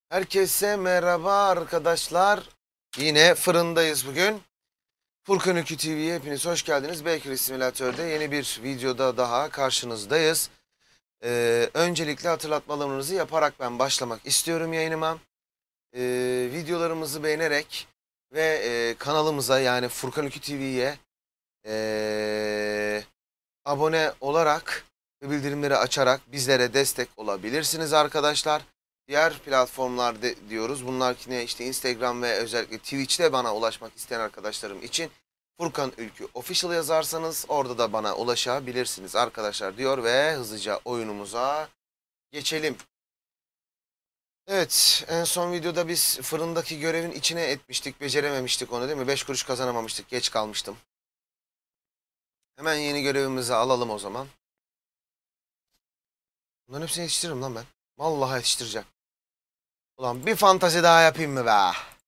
Herkese merhaba arkadaşlar. Yine fırındayız bugün. Furkan Ülkü TV'ye hepiniz hoş geldiniz. Bakery Simülatör'de yeni bir videoda daha karşınızdayız. Öncelikle hatırlatmalarınızı yaparak ben başlamak istiyorum yayınıma. Videolarımızı beğenerek ve kanalımıza yani Furkan Ülkü TV'ye abone olarak ve bildirimleri açarak bizlere destek olabilirsiniz arkadaşlar. Diğer platformlarda diyoruz. Bunlar yine işte Instagram ve özellikle Twitch'te bana ulaşmak isteyen arkadaşlarım için Furkan Ülkü Official yazarsanız orada da bana ulaşabilirsiniz arkadaşlar diyor ve hızlıca oyunumuza geçelim. Evet, en son videoda biz fırındaki görevin içine etmiştik, becerememiştik onu değil mi? 5 kuruş kazanamamıştık, geç kalmıştım. Hemen yeni görevimizi alalım o zaman. Bunların hepsini yetiştiririm lan ben. Vallahi yetiştireceğim. Ulan bir fantazi daha yapayım mı be?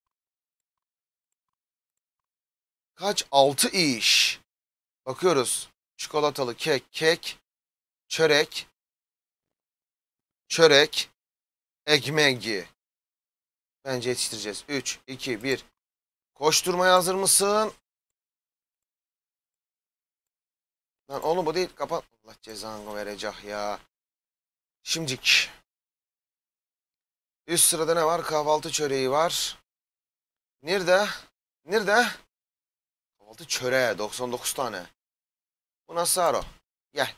Kaç? 6 iş. Bakıyoruz. Çikolatalı kek, çörek, çörek, ekmeği. Bence yetiştireceğiz. 3, 2, 1. Koşturmaya hazır mısın? Lan oğlum bu değil. Kapat. Allah cezanı verecek ya. Şimdiki. Üst sırada ne var? Kahvaltı çöreği var. Nerede? Nerede? Kahvaltı çöreği. 99 tane. Bu nasıl aro? Gel.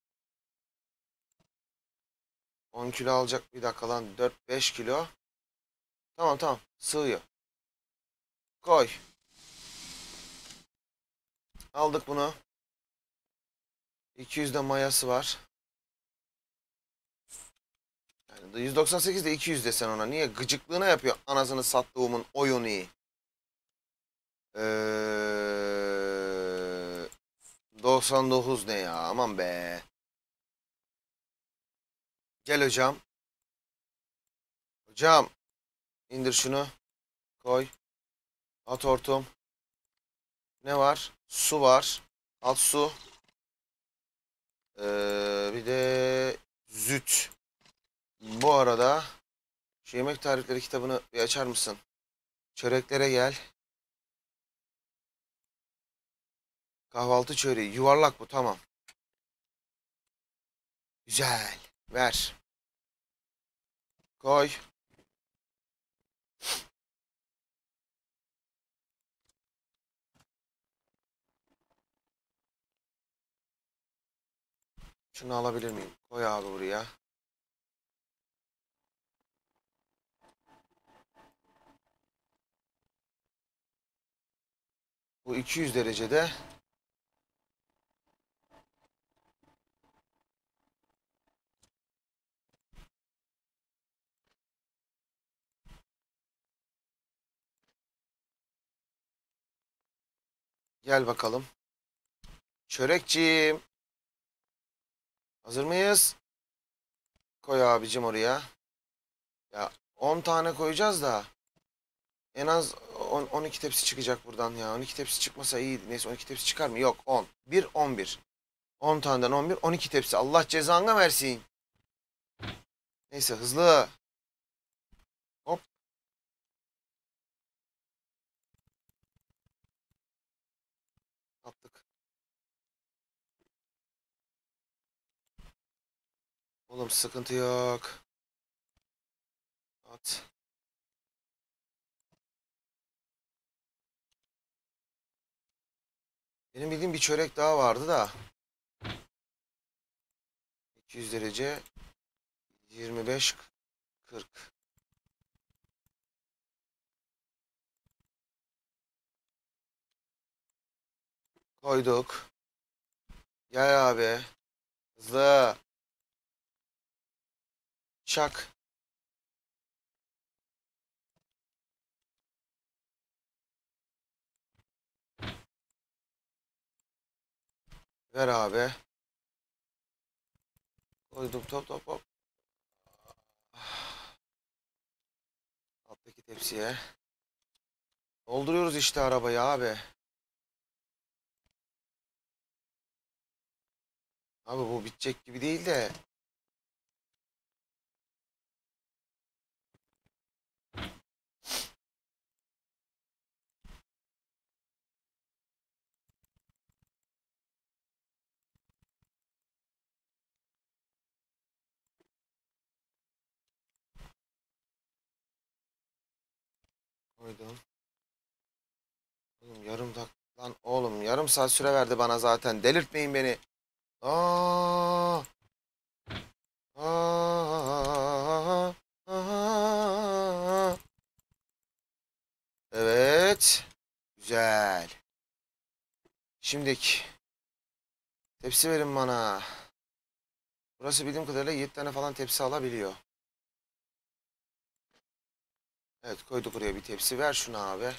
10 kilo alacak bir dakika lan. 4-5 kilo. Tamam tamam. Sığıyor. Koy. Aldık bunu. 200 de mayası var. Yani 198 de 200 desen ona. Niye? Gıcıklığına yapıyor anasını sattığımın oyunu. 99 ne ya? Aman be. Gel hocam. Hocam. İndir şunu. Koy. At hortum. Ne var? Su var. Al su. Bir de züt. Bu arada şu yemek tarifleri kitabını bir açar mısın? Çöreklere gel. Kahvaltı çöreği. Yuvarlak bu tamam. Güzel. Ver. Koy. Şunu alabilir miyim? Koy abi buraya. Bu 200 derecede. Gel bakalım. Çörekçiğim. Hazır mıyız? Koy abicim oraya. Ya 10 tane koyacağız da. En az 12 tepsi çıkacak buradan ya. 12 tepsi çıkmasa iyiydi. Neyse 12 tepsi çıkar mı? Yok 10. 1, 11. 10 taneden 11, 12 tepsi. Allah cezanı versin. Neyse hızlı. Hop. Attık. Oğlum sıkıntı yok. At. Benim bildiğim bir çörek daha vardı da. 200 derece. 25, 40. Koyduk. Gel abi. Hızlı. Çak. Ver abi. Koydum top top hop. Alttaki tepsiye. Dolduruyoruz işte arabayı abi. Abi bu bitecek gibi değil de. Koydum. Oğlum lan oğlum yarım saat süre verdi bana zaten. Delirtmeyin beni. Aa, aa, aa. Evet. Güzel. Şimdiki tepsi verin bana. Burası bildiğim kadarıyla 7 tane falan tepsi alabiliyor. Evet koyduk buraya bir tepsi. Ver şunu abi.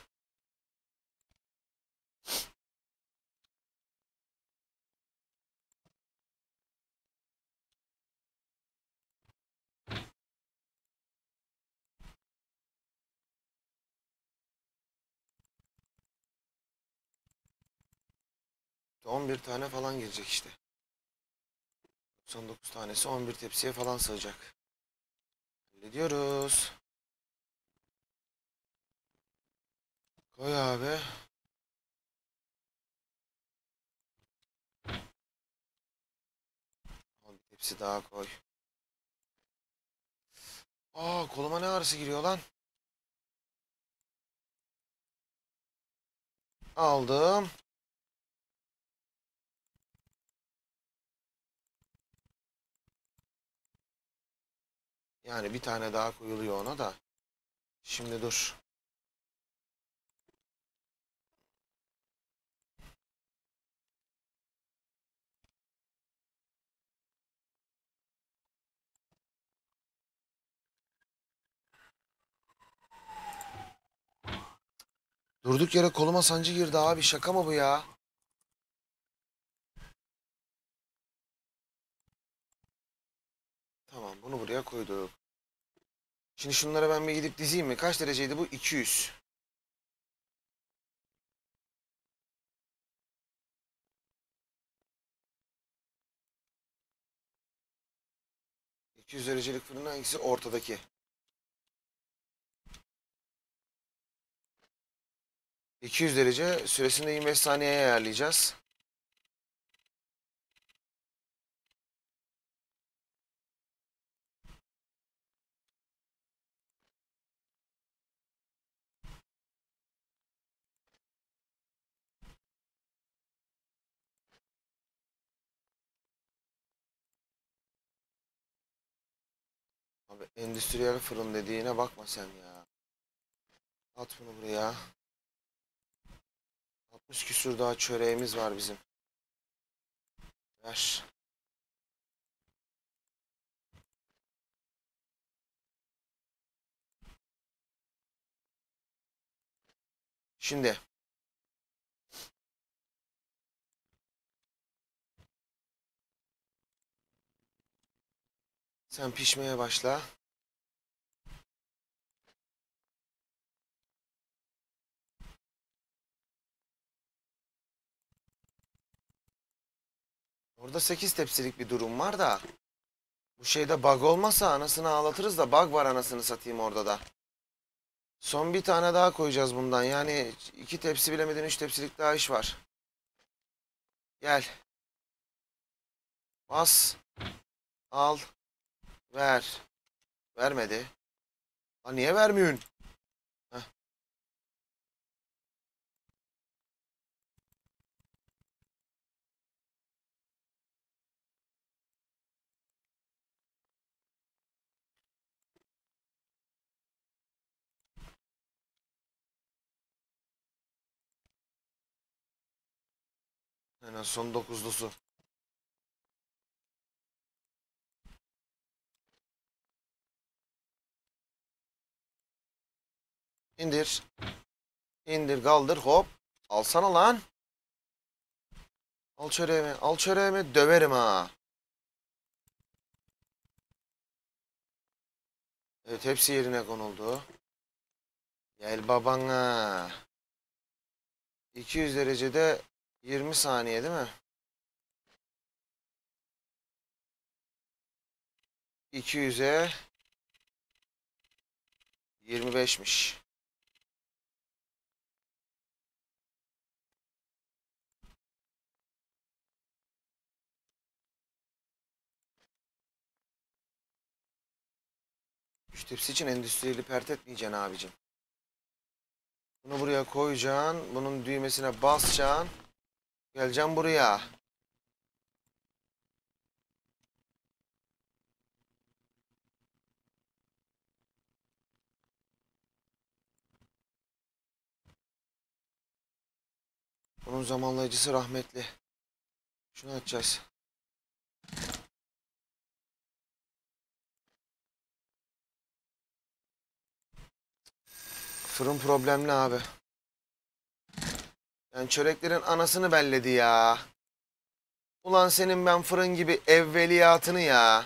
İşte 11 tane falan gelecek işte. 99 tanesi 11 tepsiye falan sığacak. Hallediyoruz. Koy abi. Al bir tepsi daha koy. Aa koluma ne ağrısı giriyor lan? Aldım. Yani bir tane daha koyuluyor ona da. Şimdi dur. Durduk yere koluma sancı girdi abi. Şaka mı bu ya? Tamam bunu buraya koyduk. Şimdi şunlara ben bir gidip dizeyim mi? Kaç dereceydi bu? 200. 200 derecelik fırının hangisi? Ortadaki. 200 derece süresini de 25 saniyeye ayarlayacağız. Abi endüstriyel fırın dediğine bakma sen ya. At bunu buraya. 60 küsür daha çöreğimiz var bizim. Ver. Şimdi sen pişmeye başla. Orada 8 tepsilik bir durum var da. Bu şeyde bug olmasa anasını ağlatırız da bug var anasını satayım orada da. Son bir tane daha koyacağız bundan. Yani 2 tepsi bilemedin 3 tepsilik daha iş var. Gel. Bas. Al. Ver. Vermedi. Ha niye vermiyorsun? Heh. En son dokuzlusu. İndir. İndir kaldır hop. Alsana lan. Al çöreğimi. Al çöreğimi. Döverim ha. Evet hepsi yerine konuldu. Gel babana. 200 derecede 20 saniye değil mi? 200'e 25'miş. Üç tepsi için endüstriyeli pert etmeyeceksin abicim. Bunu buraya koyacaksın. Bunun düğmesine basacaksın. Geleceğim buraya. Bunun zamanlayıcısı rahmetli. Şunu açacağız. Fırın problemli abi. Yani çöreklerin anasını belledi ya. Ulan senin ben fırın gibi evveliyatını ya.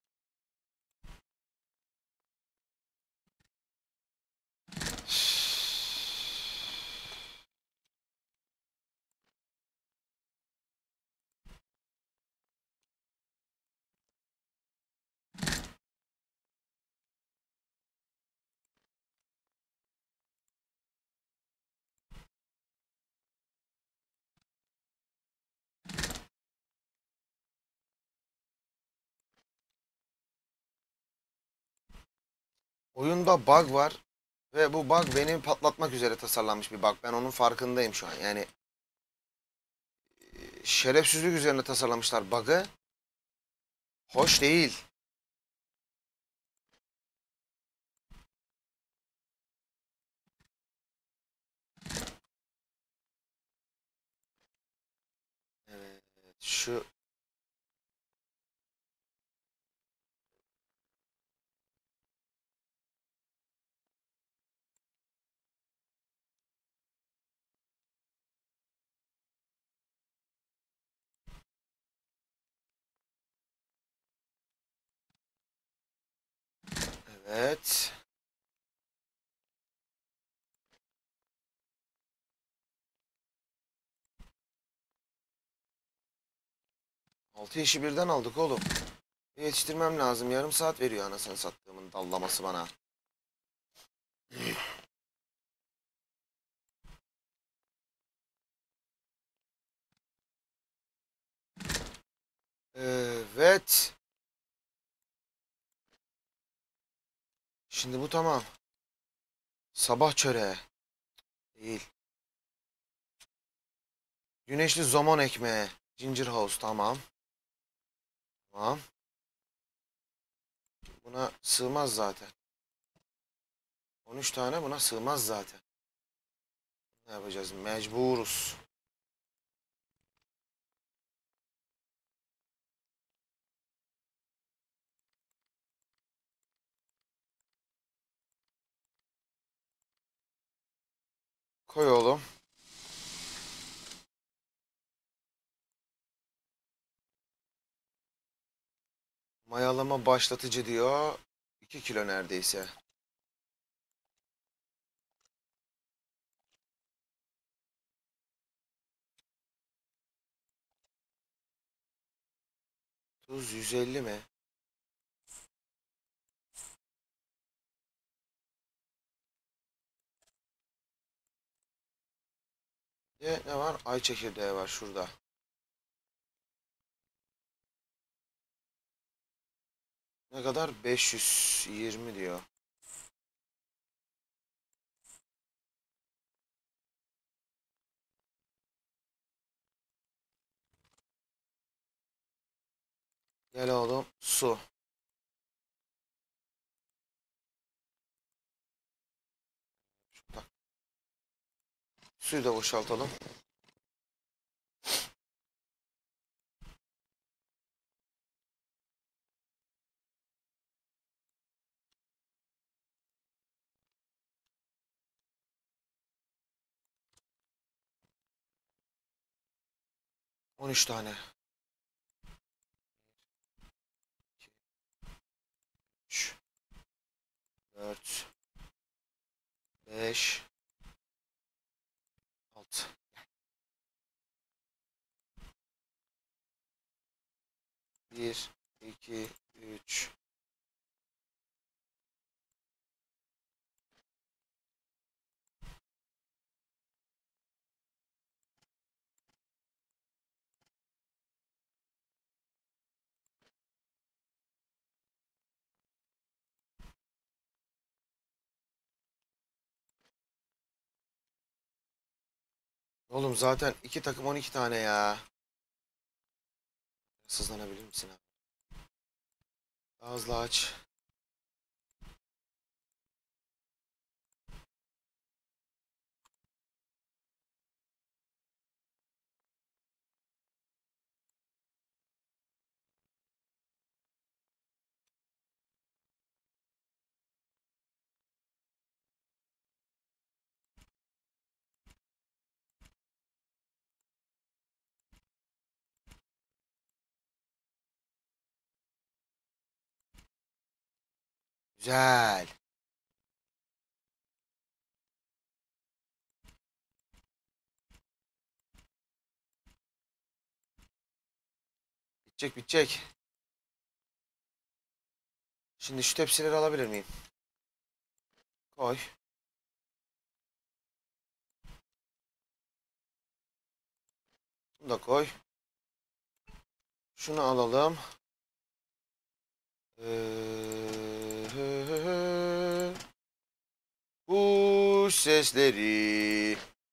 Oyunda bug var. Ve bu bug beni patlatmak üzere tasarlanmış bir bug. Ben onun farkındayım şu an. Yani şerefsizlik üzerine tasarlamışlar bug'ı. Hoş değil. Evet, şu evet. 6 işi birden aldık oğlum. Yetiştirmem lazım. Yarım saat veriyor anasını sattığımın dallaması bana. Evet. Şimdi bu tamam. Sabah çöreği. Değil. Güneşli somon ekmeği. Ginger house tamam. Tamam. Buna sığmaz zaten. 13 tane buna sığmaz zaten. Ne yapacağız? Mecburuz. Koy oğlum. Mayalama başlatıcı diyor. 2 kilo neredeyse. Tuz 150 mi? Ne var? Ay çekirdeği var şurada. Ne kadar? 520 diyor. Gel oğlum. Su. Bak, suyu da boşaltalım. 13 tane. 3, 4, 5, 6. 1, 2, 3. Oğlum zaten iki takım 12 tane ya. Sızlanabilir misin abi? Daha hızlı aç. Güzel. Bitecek bitecek. Şimdi şu tepsileri alabilir miyim? Koy. Bunu da koy. Şunu alalım. Kuş sesleri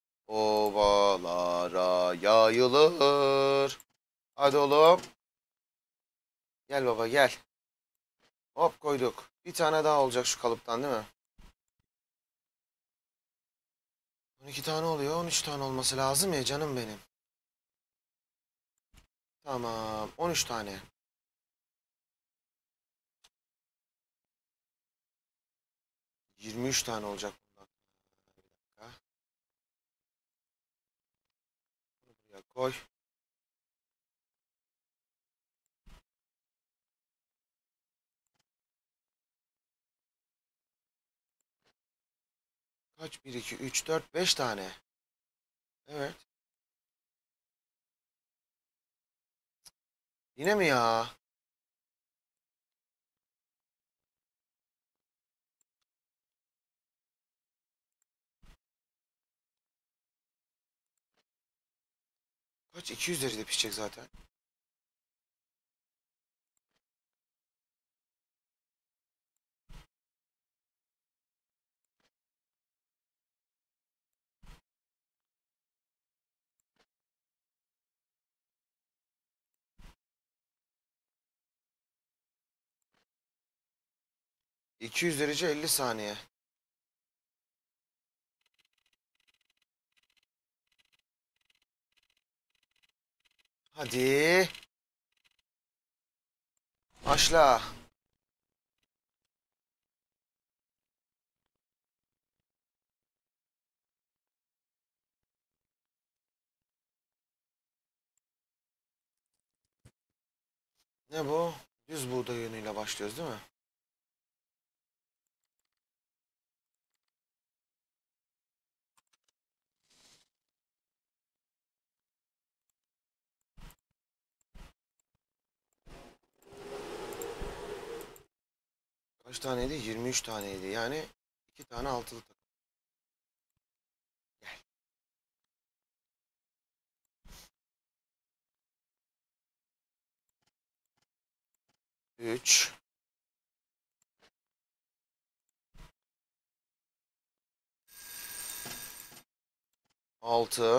ovalara yayılır. Hadi oğlum. Gel baba gel. Hop koyduk. Bir tane daha olacak şu kalıptan değil mi? 12 tane oluyor. 13 tane olması lazım ya canım benim. Tamam. 13 tane. 23 tane olacak bundan. Bir dakika. Bunu buraya koy. Kaç? Bir 2 3 4 5 tane. Evet. Yine mi ya? Kaç? 200 derecede pişecek zaten. ...200 derece 50 saniye. Hadi. Başla. Ne bu? Düz buğday yönüyle başlıyoruz değil mi? Kaç taneydi? 23 taneydi. Yani 2 tane altılı takım. Gel. 3 6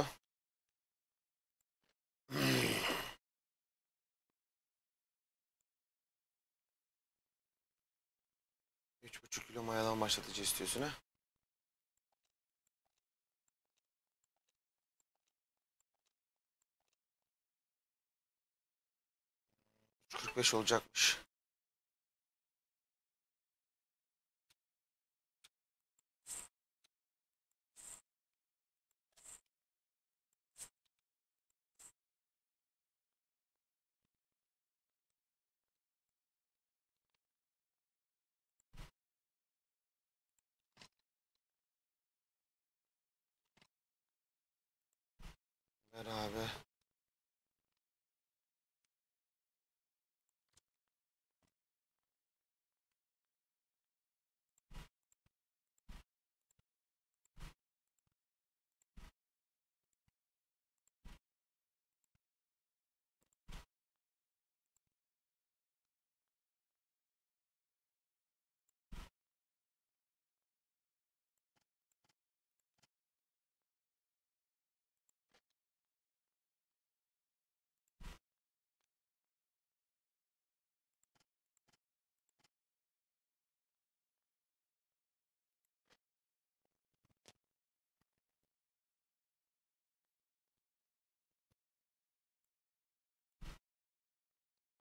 3,5 kilo mayadan başlatıcı istiyorsun ha? 45 olacakmış. Ver abi.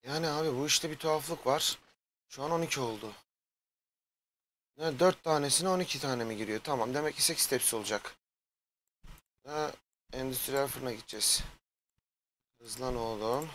Yani abi bu işte bir tuhaflık var. Şu an 12 oldu. Yani 4 tanesine 12 tane mi giriyor? Tamam, demek ki 8 tepsi olacak. Ha, endüstriyel fırına gideceğiz. Hızlan oğlum.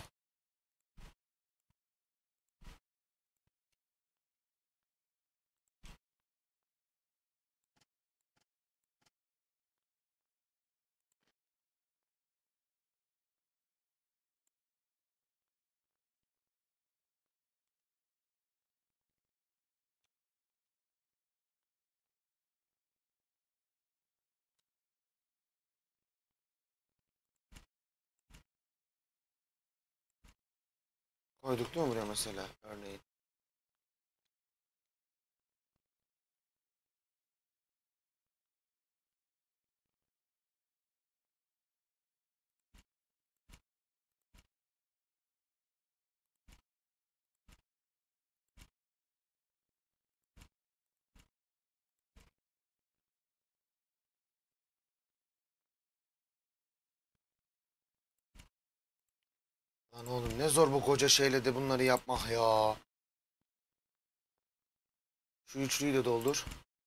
Koyduk değil mi buraya mesela örneğin? Lan oğlum ne zor bu koca şeyle de bunları yapmak ya. Şu üçlüyü de doldur.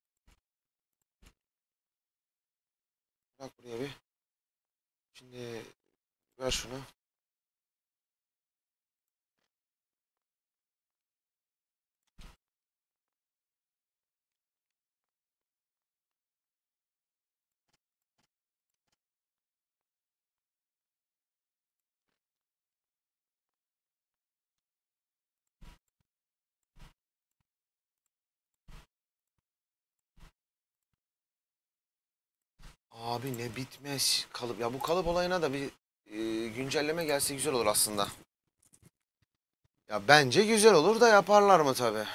Bırak buraya bir. Şimdi ver şunu. Abi ne bitmez kalıp. Ya bu kalıp olayına da bir güncelleme gelse güzel olur aslında. Ya bence güzel olur da yaparlar mı tabi.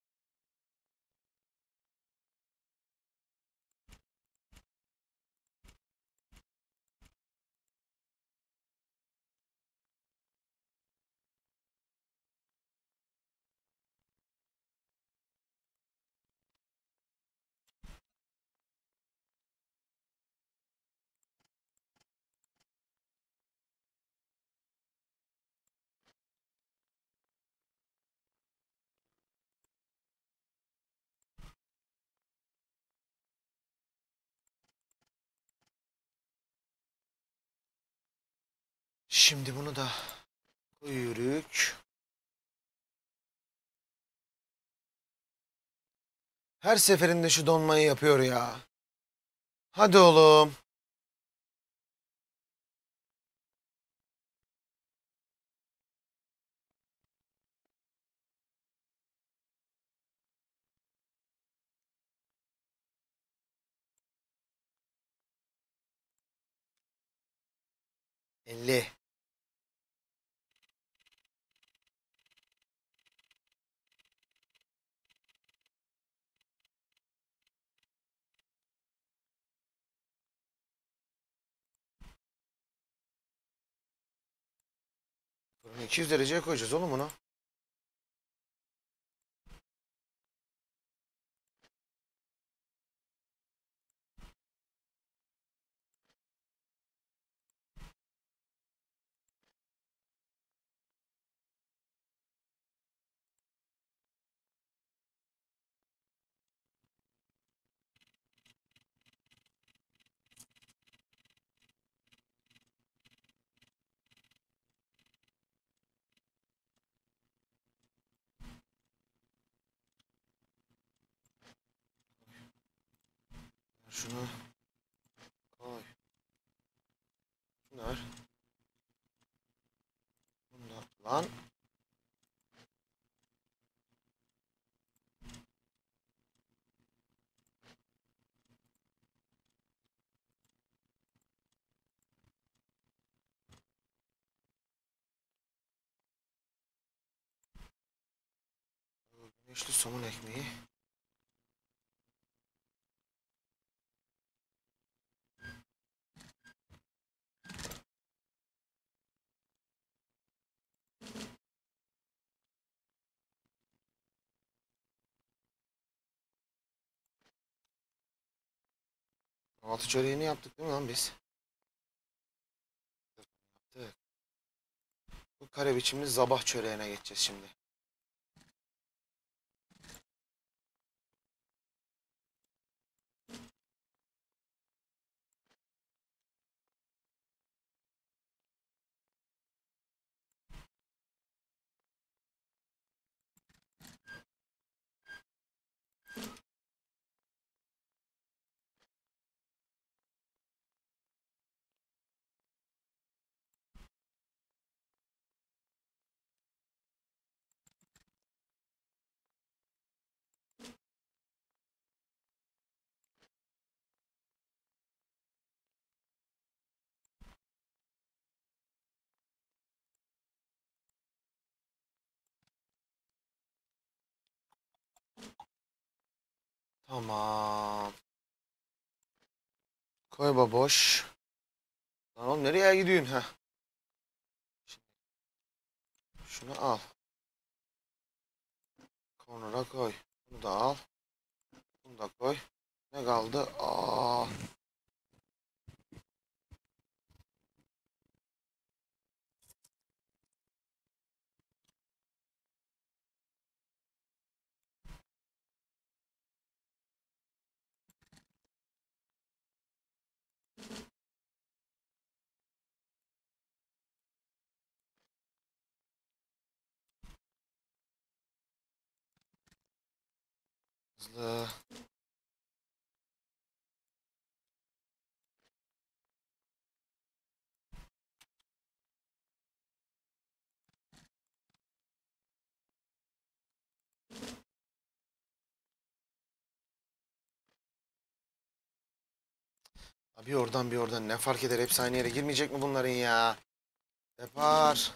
Şimdi bunu da koyuyoruz. Her seferinde şu donmayı yapıyor ya. Hadi oğlum. 50. Fırını 200 dereceye koyacağız oğlum bunu. Şunu koy. Şunu ver. Bunu da. Lan. Güneşli somun ekmeği. Altı çöreğini yaptık değil mi lan biz? Yaptık. Bu Bu kare biçimli zabah çöreğine geçeceğiz şimdi. Tamam. Koy baboş. Lan oğlum nereye gidiyorsun? Heh. Şunu al. Konura koy. Bunu da al. Bunu da koy. Ne kaldı? Hızlı. Bir oradan bir oradan ne fark eder? Hepsi aynı yere girmeyecek mi bunların ya? Depar.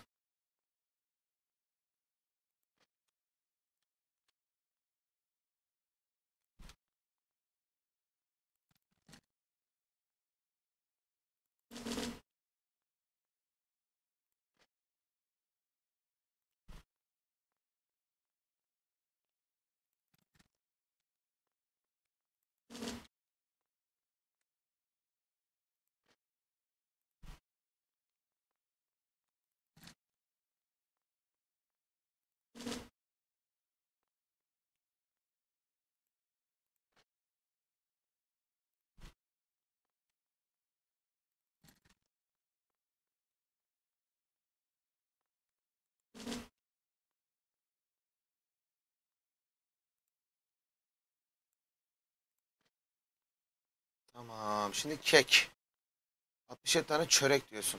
Tamam. Şimdi kek. 67 tane çörek diyorsun.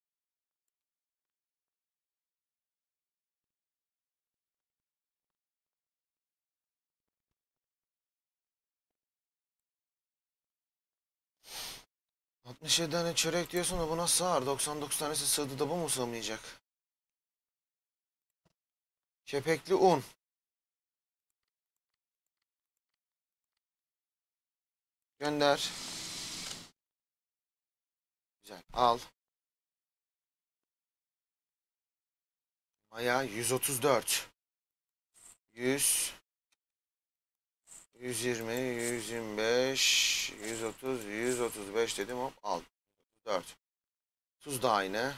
Altmış yedi tane çörek diyorsun da buna sığar. 99 tanesi sığdı da bu mu sığmayacak? Kepekli un. Gönder. Güzel. Al. Maya 134. 100. 120, 125, 130, 135 dedim hop al. 4. Tuz da aynı.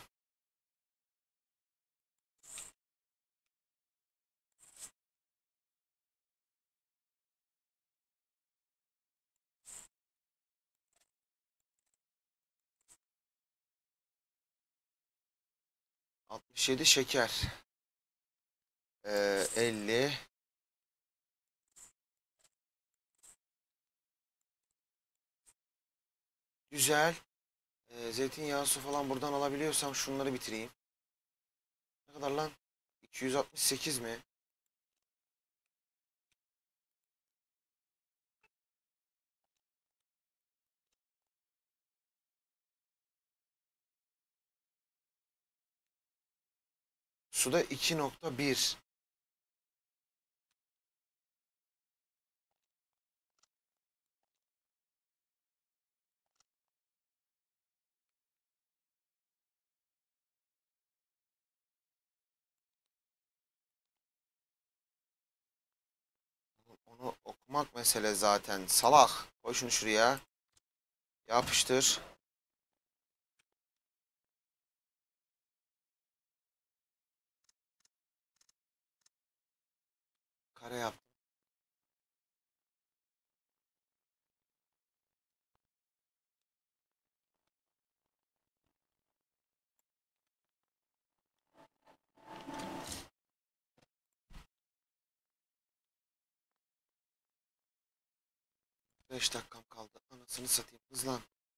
67 şeker. 50. Güzel. Zeytinyağı su falan buradan alabiliyorsam şunları bitireyim. Ne kadar lan? 268 mi? Suda 2,1. Onu okumak mesele zaten. Salak. Koy şunu şuraya. Yapıştır. Kare yaptım. Beş dakikam kaldı. Anasını satayım. Hızlan.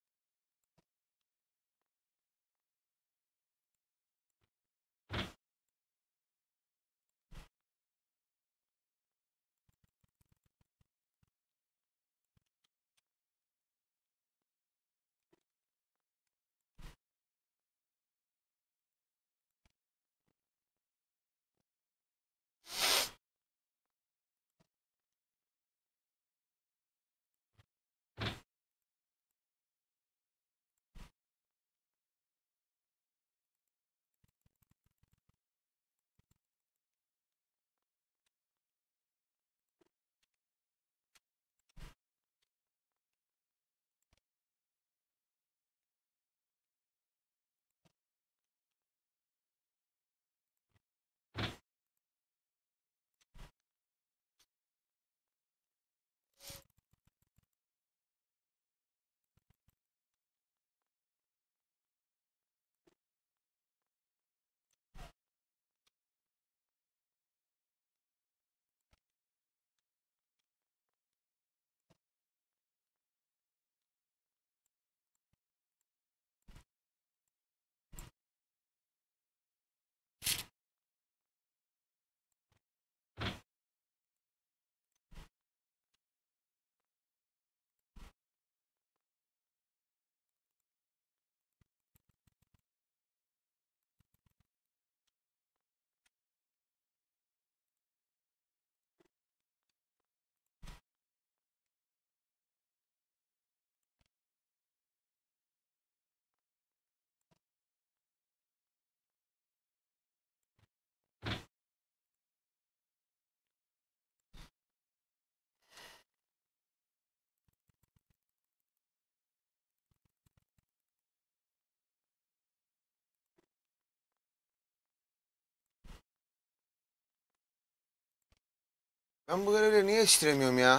Ben bu görevleri niye yetiştiremiyorum ya?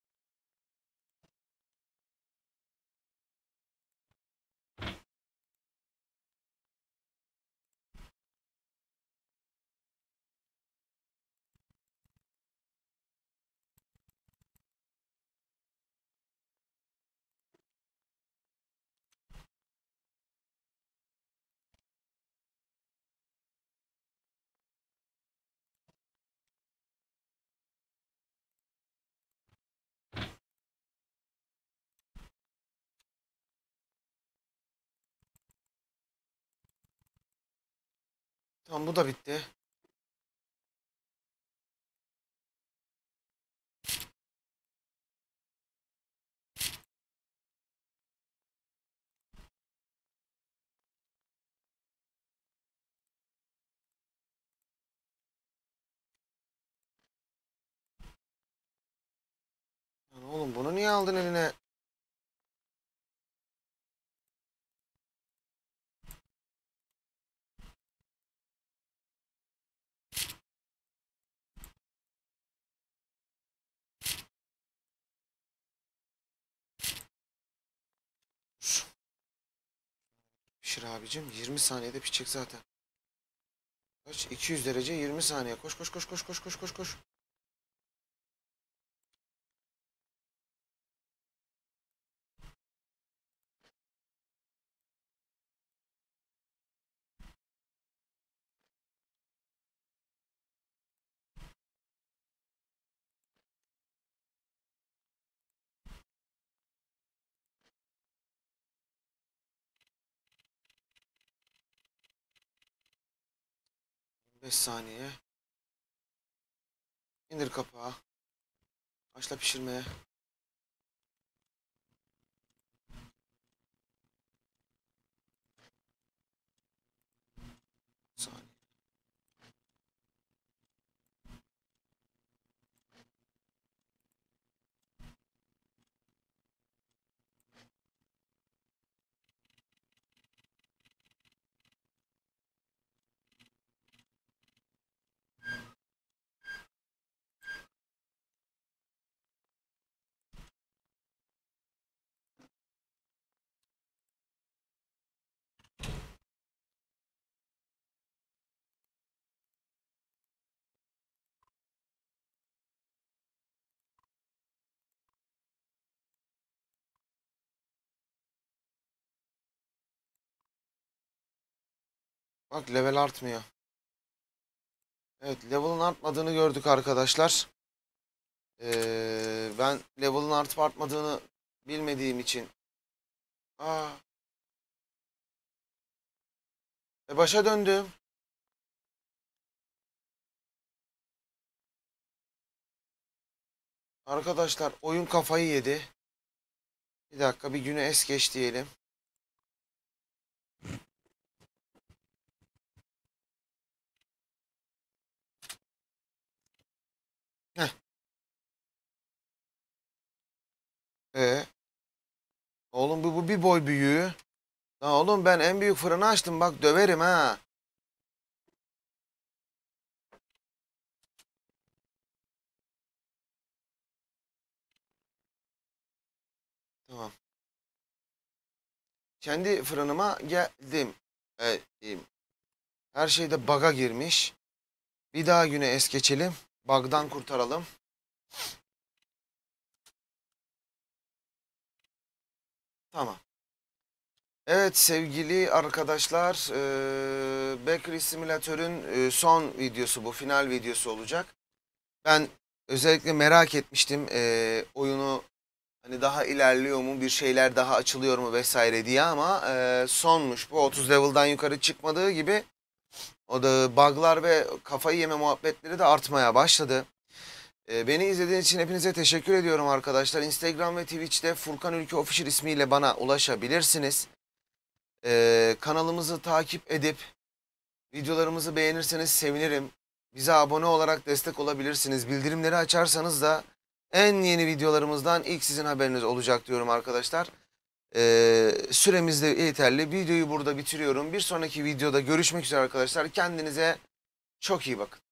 Tamam, bu da bitti. Lan oğlum, bunu niye aldın eline? Pişir abicim. 20 saniyede pişecek zaten. Kaç? 200 derece 20 saniye. Koş koş koş koş koş koş koş koş. Beş saniye. İndir kapağı. Başla pişirmeye. Saniye. Bak level artmıyor. Evet, level'ın artmadığını gördük arkadaşlar. Ben level'ın artıp artmadığını bilmediğim için. Aa, başa döndüm. Arkadaşlar oyun kafayı yedi. Bir dakika, bir günü es geç diyelim. Heh. Ee, oğlum bu bir boy büyüğü. Lan oğlum, ben en büyük fırını açtım, bak döverim ha. Tamam. Kendi fırınıma geldim. Evet, her şeyde bug'a girmiş. Bir daha güne es geçelim. Bug'dan kurtaralım. Tamam. Evet sevgili arkadaşlar, Bakery Simulator'ın son videosu bu, final videosu olacak. Ben özellikle merak etmiştim oyunu, hani daha ilerliyor mu, bir şeyler daha açılıyor mu vesaire diye, ama sonmuş bu. 30 level'dan yukarı çıkmadığı gibi o da bug'lar ve kafayı yeme muhabbetleri de artmaya başladı. Beni izlediğiniz için hepinize teşekkür ediyorum arkadaşlar. Instagram ve Twitch'te Furkan Ülke Official ismiyle bana ulaşabilirsiniz. Kanalımızı takip edip videolarımızı beğenirseniz sevinirim. Bize abone olarak destek olabilirsiniz. Bildirimleri açarsanız da en yeni videolarımızdan ilk sizin haberiniz olacak diyorum arkadaşlar. Süremiz de yeterli. Videoyu burada bitiriyorum. Bir sonraki videoda görüşmek üzere arkadaşlar. Kendinize çok iyi bakın.